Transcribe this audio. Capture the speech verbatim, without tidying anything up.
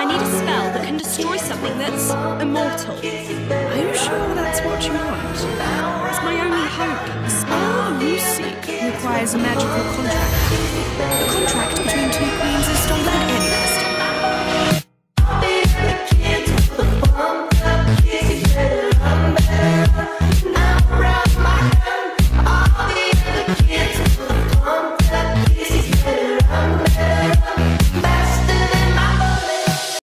I need a spell that can destroy something that's immortal. Are you sure that's what you want? It's my only hope. The spell you seek requires a magical contract. The contract between two queens is still there.